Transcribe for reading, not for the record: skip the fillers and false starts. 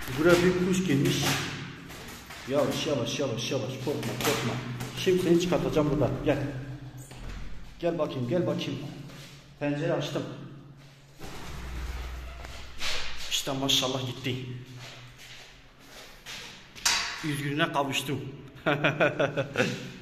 Buraya bir kuş girmiş. Yavaş yavaş yavaş yavaş, korkma korkma. Şimdi seni çıkartacağım buradan. Gel. Gel bakayım, gel bakayım. Pencere açtım. İşte maşallah gitti. Üzgününe kavuştum.